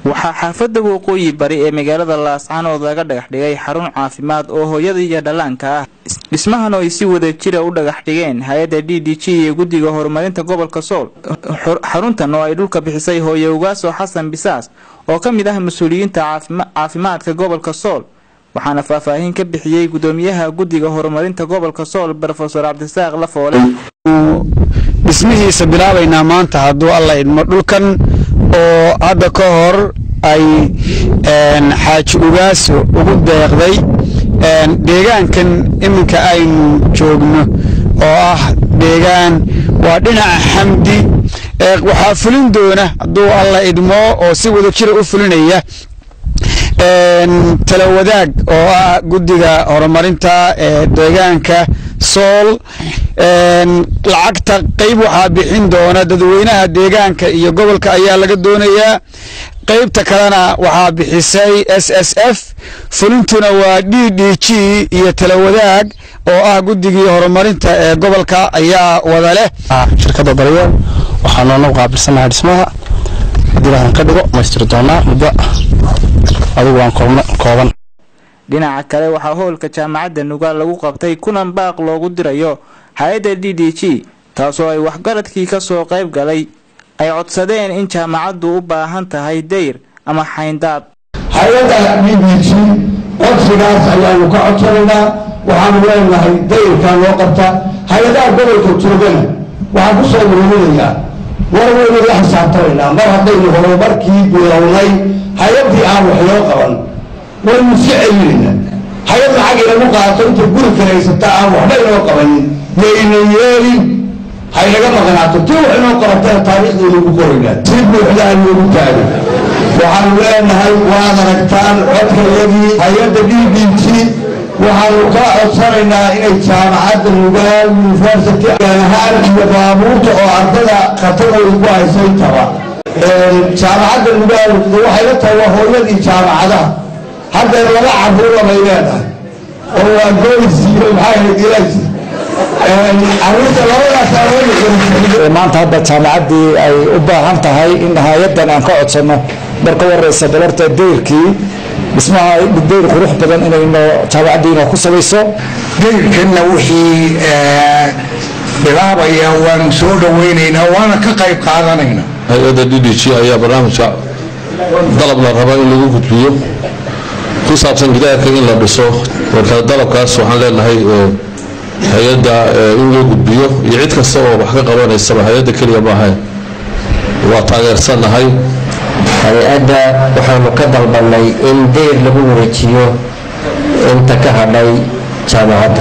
waxaa xaafadda waqooyi bari ee magaalada Laascaanood laga dhagax dhigay xarun caafimaad oo hooyada iyo dhallaanka ah. Dhismahan oo ay si wada jir ah u dhagax dhigeen hay'adda DDG iyo guddiga horumarinta gobolka Sool. Xaruntan oo ay dhulka bixisay hooyo Ugaaso Xasan Bisaas oo ka mid ah mas'uuliyiinta caafimaadka gobolka Sool. waxaana faahfaahin ka bixiyay gudoomiyaha guddiga horumarinta gobolka Sool Professor Cabdisaaq Lafoole. dhismihiisa bilaabayna maanta hadduu alla idmo dhulkan oo hadda ka hor ay xaaji Ugaaso ugu deeqday deegaankan iminka aynu joogno oo ah deegaan waa dhinaca Xamdi waxaa fulin doona hadduu alla idmo oo si wada jir u fulinaya tala wadaag oo ah guddiga horumarinta deegaanka Sool lacagta qayb waxa bixin doona dadweynaha deegaanka iyo gobolka ayaa laga doonayaa qaybta kalena waxa bixisay SSF fulintuna waa DDG iyo tala wadaag oo ah guddigii horumarinta ee gobolka ayaa wada leh shirkadda Daryeel waxaan noo qaabilsanahay dhismaha diiran ka dhigo master doona muddo adigu waan kooban. dhinaca kale waxaa hoolka jaamacadda Nugaal lagu qabtay kulan baaq loogu dirayo hay'adda DDG taasoo ay waxgaradkii ka soo qayb galay ay codsadeen in jaamacaddu u baahan tahay deyr ama xayndaab. hay'adda DDG codsigaas ayaanu ka codsanaynaa waxaanu leenahay deyrka loo qabta hay'adaha gobolka joogana waxaan ku soo muruurinayaa warweyne la xisaabtanaynaa mar haddaynu horumarkii bilownay hay'addii aan wax loo qaban waynu si celinayna hay'ad lacag inagu qaato inta guri karaysata aan waxba inoo qabanin mayna yeelin haynaga maqnaato tii wax inoo qabatana taariikhdeenu ku qoraynaa si buuxda aan loogu taagin waxaanu leenahay waad aragtaan codkayagii hay'adda DDG waxaanu ka codsanaynaa inay jaamacadda Nugaal University ahaan iyo baabuurta oo ardada khatarooda ku haysay taba jaamacadda Nugaal waxay la tahay hooyadii jaamacadaha hadda laba carruur bay leedahay oo waa go'aysiyo maxay dilaysi carruurta labadaas maanta hadda jaamacaddii ay u baahan tahay in hay'addan aan ka codsano marka wareysa dalarta deyrkii dhismaha deyr qurux badan inayno jaamacaddiina ku samayso deyrkanna wixii bilaabaya waan soo dhaweynaynaa waana ka qayb qaadanaynaa. hay'adda DDG ayaa barnaamijka dalab la raba in lagu gudbiyo ku saabsan gidaarka in la dhiso marka dalabkaas waxaan leenahay hay'adda in loo gudbiyo iyo cid kasta oo wax ka qabanaysa hay'adda kaliya ma aha waa taageersanahay hay'adda waxaanu ka dalbanay in deyr lagu wareejiyo inta ka hadhay jaamacadda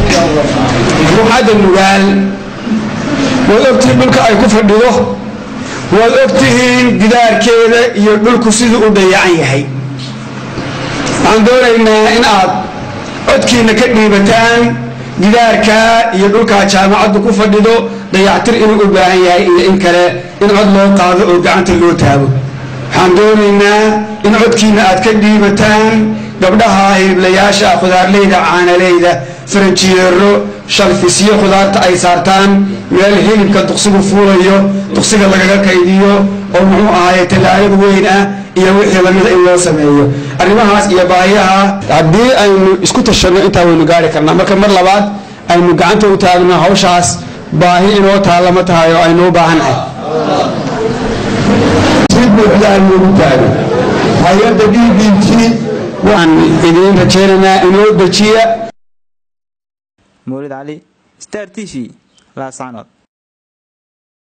Nugaal waad ogtihiin dhulka ay ku fadhido waad ogtihiin gidaarkeeda iyo dhulku siduu u dayacan yahay waxaan doonaynaa in aad codkiina ka dhiibataan gidaarka iyo dhulka jaamacaddu ku fadhido dayactir inuu u baahan yahay iyo in kale in cod loo qaado oo gacanta loo taago waxaan doonaynaa in codkiina aad ka dhiibataan gabdhaha hiliblayaasha khudaarleyda caanaleyda faranjiyeero shalfisyo khudaarta ay saartaan meel hilibka duqsigu fuulayo duqsiga lagaga kaydiyo oo muxuu ahaayay talaagad weyn ah iyo wixii lamida in loo sameeyo arrimahaas iyo baahiyaha haddii aynu isku tashano intaa waynu gaari karnaa marka mar labaad aynu gacanta u taagno hawshaas baahi inoo taallama tahay oo aynu u baahannahay si buuxda aan loogu taagin hay'adda DDG waan idiin rajaynaynaa inoo dejiya Mawlid Ali Star TV Laascaanood.